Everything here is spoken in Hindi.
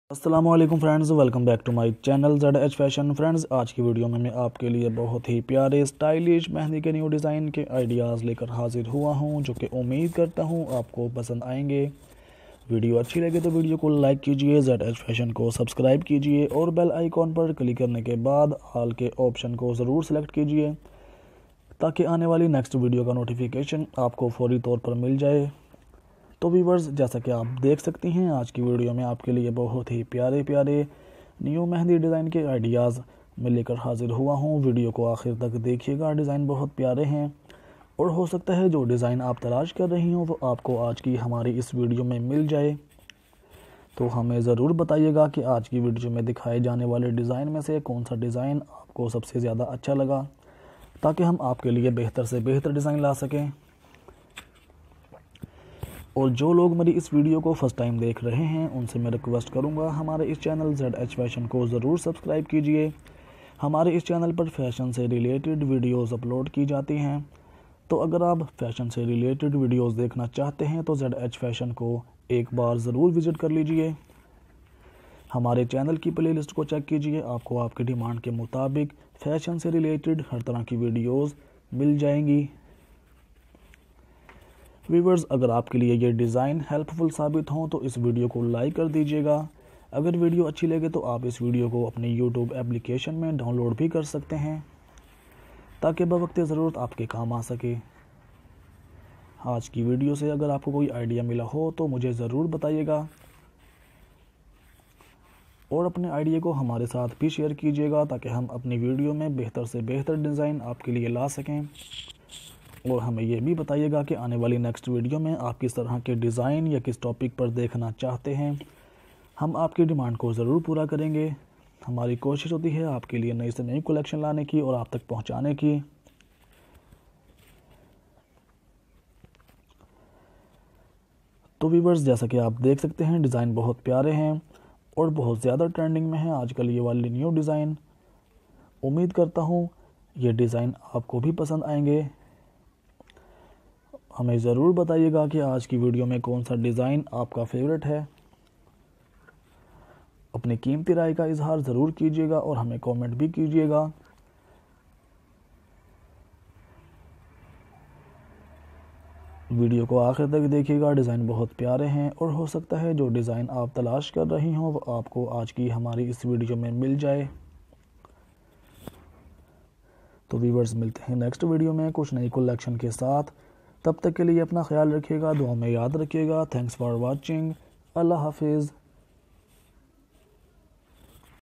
अस्सलाम वालेकुम friends, welcome back to my channel ZH fashion. Friends, आज की वीडियो में मैं आपके लिए बहुत ही प्यारे स्टाइलिश मेहंदी के न्यू डिज़ाइन के आइडियाज़ लेकर हाजिर हुआ हूं, जो कि उम्मीद करता हूं आपको पसंद आएंगे। वीडियो अच्छी लगे तो वीडियो को लाइक कीजिए, ZH फैशन को सब्सक्राइब कीजिए और बेल आइकॉन पर क्लिक करने के बाद ऑल के ऑप्शन को ज़रूर सेलेक्ट कीजिए, ताकि आने वाली नेक्स्ट वीडियो का नोटिफिकेशन आपको फौरी तौर पर मिल जाए। तो व्यूवर्स, जैसा कि आप देख सकती हैं, आज की वीडियो में आपके लिए बहुत ही प्यारे प्यारे न्यू मेहंदी डिज़ाइन के आइडियाज़ मैं लेकर हाजिर हुआ हूं। वीडियो को आखिर तक देखिएगा, डिज़ाइन बहुत प्यारे हैं और हो सकता है जो डिज़ाइन आप तलाश कर रही हो वो आपको आज की हमारी इस वीडियो में मिल जाए। तो हमें ज़रूर बताइएगा कि आज की वीडियो में दिखाए जाने वाले डिज़ाइन में से कौन सा डिज़ाइन आपको सबसे ज़्यादा अच्छा लगा, ताकि हम आपके लिए बेहतर से बेहतर डिज़ाइन ला सकें। और जो लोग मेरी इस वीडियो को फर्स्ट टाइम देख रहे हैं, उनसे मैं रिक्वेस्ट करूंगा हमारे इस चैनल ZH फैशन को ज़रूर सब्सक्राइब कीजिए। हमारे इस चैनल पर फैशन से रिलेटेड वीडियोस अपलोड की जाती हैं, तो अगर आप फैशन से रिलेटेड वीडियोस देखना चाहते हैं तो ZH फैशन को एक बार ज़रूर विज़िट कर लीजिए। हमारे चैनल की प्लेलिस्ट को चेक कीजिए, आपको आपकी डिमांड के मुताबिक फैशन से रिलेटेड हर तरह की वीडियोज़ मिल जाएंगी। व्यूवर्स, अगर आपके लिए ये डिज़ाइन हेल्पफुल साबित हों तो इस वीडियो को लाइक कर दीजिएगा। अगर वीडियो अच्छी लगे तो आप इस वीडियो को अपनी यूट्यूब एप्लीकेशन में डाउनलोड भी कर सकते हैं, ताकि बवक्त ज़रूरत आपके काम आ सके। आज की वीडियो से अगर आपको कोई आइडिया मिला हो तो मुझे ज़रूर बताइएगा और अपने आइडिया को हमारे साथ भी शेयर कीजिएगा, ताकि हम अपनी वीडियो में बेहतर से बेहतर डिज़ाइन आपके लिए ला सकें। और हमें यह भी बताइएगा कि आने वाली नेक्स्ट वीडियो में आप किस तरह के डिज़ाइन या किस टॉपिक पर देखना चाहते हैं। हम आपकी डिमांड को ज़रूर पूरा करेंगे। हमारी कोशिश होती है आपके लिए नई से नई कलेक्शन लाने की और आप तक पहुंचाने की। तो व्यूवर्स, जैसा कि आप देख सकते हैं, डिज़ाइन बहुत प्यारे हैं और बहुत ज़्यादा ट्रेंडिंग में है आजकल ये वाले न्यू डिज़ाइन। उम्मीद करता हूँ ये डिज़ाइन आपको भी पसंद आएंगे। हमें ज़रूर बताइएगा कि आज की वीडियो में कौन सा डिज़ाइन आपका फेवरेट है। अपनी कीमती राय का इजहार ज़रूर कीजिएगा और हमें कमेंट भी कीजिएगा। वीडियो को आखिर तक देखिएगा, डिज़ाइन बहुत प्यारे हैं और हो सकता है जो डिज़ाइन आप तलाश कर रही हों वो आपको आज की हमारी इस वीडियो में मिल जाए। तो व्यूवर्स, मिलते हैं नेक्स्ट वीडियो में कुछ नई कलेक्शन के साथ। तब तक के लिए अपना ख्याल रखिएगा, दुआ में याद रखिएगा। Thanks for watching. अल्लाह हाफिज़।